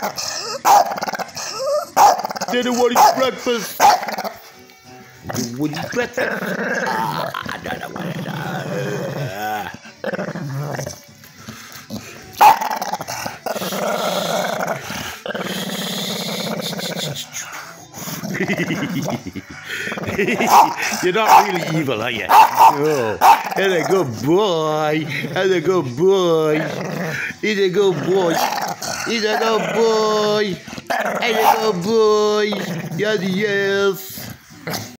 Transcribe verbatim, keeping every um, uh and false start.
Dinner, what is breakfast? What is breakfast? Ah, I don't know what it is. You're not really evil, are you? Oh, and a good boy. And a good boy. He's a good boy. He's a good boy. He's a good boy. Yes, yes.